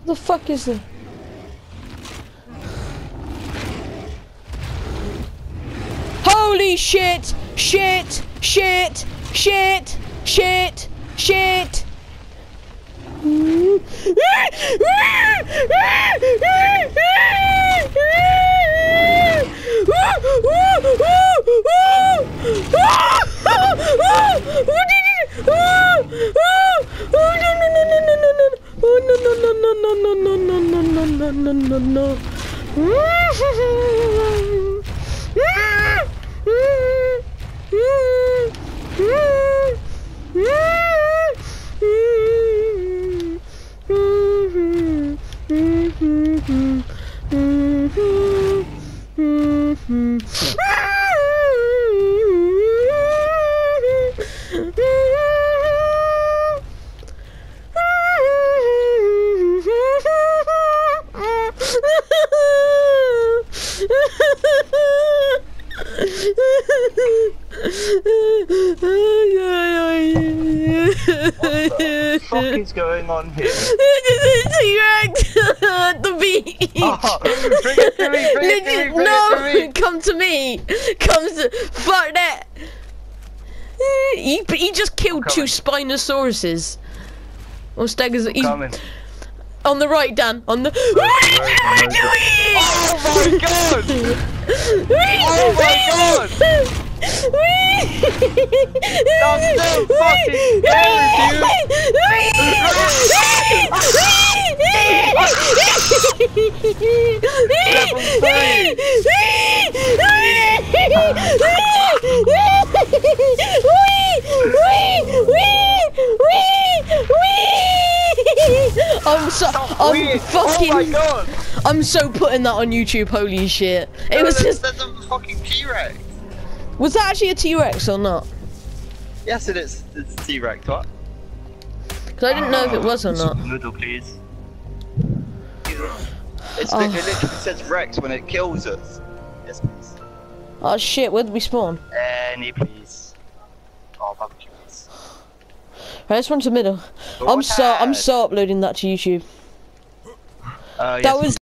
The fuck is this? Holy shit! Shit! Shit! Shit! Shit! Shit! What the fuck is going on here? T-Rex at the beach. Oh, bring it to me, bring it to me, bring No, it to me. come to me. Come to fuck that. He just killed two Spinosauruses. Or Stegos. He's Coming. on the right, Dan. On the. Oh my god! Oh my god! That's so fucking scary, I'm fucking. Oh my god! I'm so putting that on YouTube. Holy shit! It was just. That's a fucking T-Rex. Was that actually a T-Rex or not? Yes, it is. It's a T-Rex. What? Because I didn't know if it was or not. Noodle, please. It literally says Rex when it kills us. Yes, please. Oh shit! Where did we spawn? Any, please. Oh, barbecue, please. Right, this one's the middle. I'm so uploading that to YouTube. Yes, That was